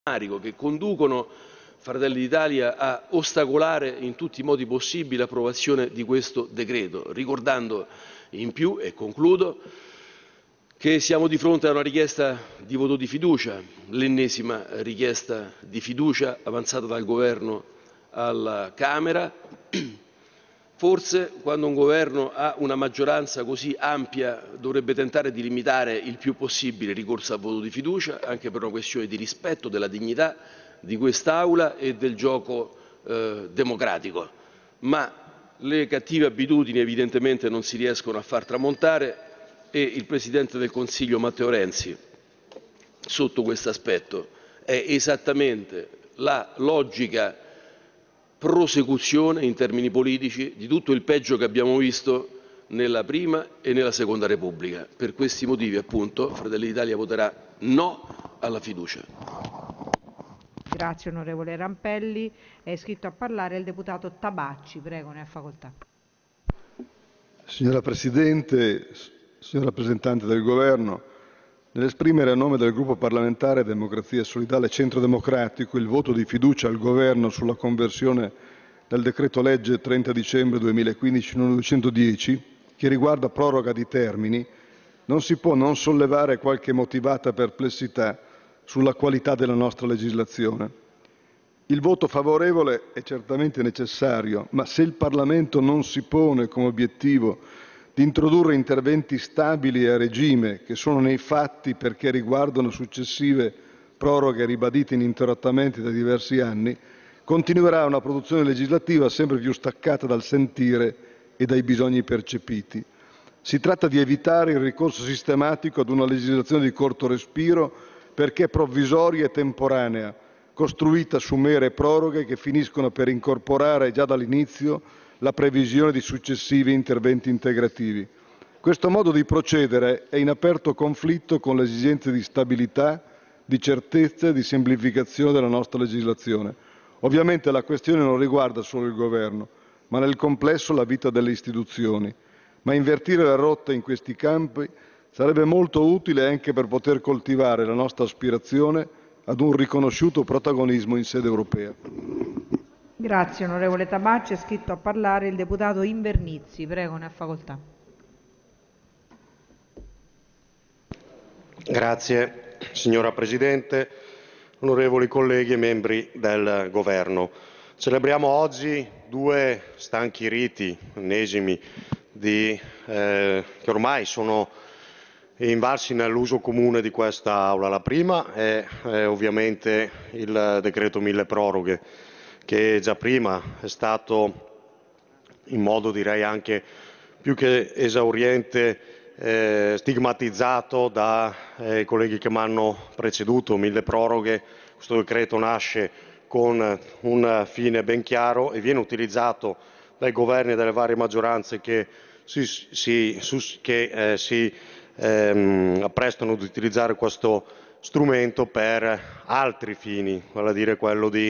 che conducono Fratelli d'Italia a ostacolare in tutti i modi possibili l'approvazione di questo decreto, ricordando in più, e concludo, che siamo di fronte a una richiesta di voto di fiducia, l'ennesima richiesta di fiducia avanzata dal Governo alla Camera. Forse quando un Governo ha una maggioranza così ampia dovrebbe tentare di limitare il più possibile il ricorso al voto di fiducia, anche per una questione di rispetto della dignità di quest'Aula e del gioco democratico. Ma le cattive abitudini evidentemente non si riescono a far tramontare e il Presidente del Consiglio Matteo Renzi, sotto questo aspetto, è esattamente la logica prosecuzione in termini politici di tutto il peggio che abbiamo visto nella Prima e nella Seconda Repubblica. Per questi motivi, appunto, Fratelli d'Italia voterà no alla fiducia. Grazie onorevole Rampelli. È iscritto a parlare il deputato Tabacci. Prego, ne ha facoltà. Signora Presidente, signor rappresentante del Governo, nell'esprimere a nome del Gruppo parlamentare Democrazia Solidale Centro Democratico il voto di fiducia al Governo sulla conversione del decreto legge 30 dicembre 2015 n. 210, che riguarda proroga di termini, non si può non sollevare qualche motivata perplessità sulla qualità della nostra legislazione. Il voto favorevole è certamente necessario, ma se il Parlamento non si pone come obiettivo di introdurre interventi stabili e a regime, che sono nei fatti perché riguardano successive proroghe ribadite ininterrottamente da diversi anni, continuerà una produzione legislativa sempre più staccata dal sentire e dai bisogni percepiti. Si tratta di evitare il ricorso sistematico ad una legislazione di corto respiro perché provvisoria e temporanea, costruita su mere proroghe che finiscono per incorporare già dall'inizio la previsione di successivi interventi integrativi. Questo modo di procedere è in aperto conflitto con le esigenze di stabilità, di certezza e di semplificazione della nostra legislazione. Ovviamente la questione non riguarda solo il Governo, ma nel complesso la vita delle istituzioni. Ma invertire la rotta in questi campi sarebbe molto utile anche per poter coltivare la nostra aspirazione ad un riconosciuto protagonismo in sede europea. Grazie onorevole Tabacci. È iscritto a parlare il deputato Invernizzi. Prego, ne ha facoltà. Grazie signora Presidente, onorevoli colleghi e membri del Governo. Celebriamo oggi due stanchi riti ennesimi che ormai sono invalsi nell'uso comune di questa Aula. La prima è ovviamente il decreto mille proroghe, che già prima è stato, in modo direi anche più che esauriente, stigmatizzato dai colleghi che mi hanno preceduto. Mille proroghe, questo decreto nasce con un fine ben chiaro e viene utilizzato dai governi e dalle varie maggioranze che si apprestano ad utilizzare questo strumento per altri fini, vale a dire quello di